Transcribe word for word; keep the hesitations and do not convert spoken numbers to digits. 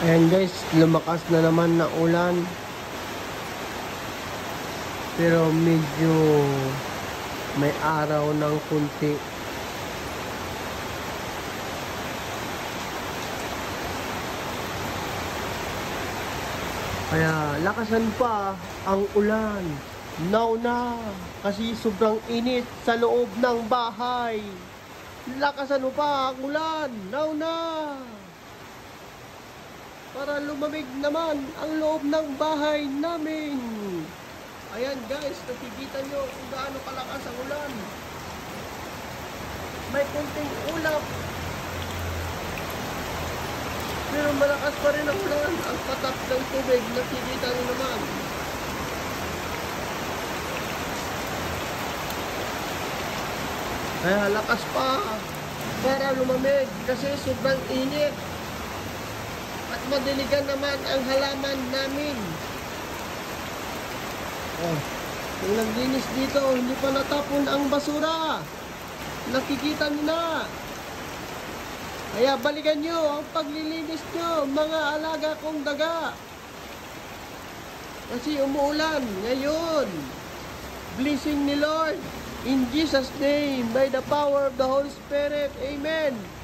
Ayan guys, lumakas na naman na ulan. Pero medyo may araw ng kunti. Kaya lakasan pa ang ulan. Now na, kasi sobrang init sa loob ng bahay. Lakasan mo pa ang ulan. Now na. Para lumamig naman ang loob ng bahay namin. Ayan guys, nakikita nyo kung gaano kalakas ang ulan. May kunting ulap, pero malakas pa rin ang ulan. Ang patak ng tubig, nakikita nyo naman. Kaya lakas pa para lumamig kasi sobrang init. At madiligan naman ang halaman namin. Oh, yung naglinis dito, hindi pa natapon ang basura. Nakikita nyo na. Kaya balikan nyo ang paglilinis nyo, mga alaga kong daga. Kasi umuulan ngayon. Blessing ni Lord. In Jesus' name, by the power of the Holy Spirit. Amen.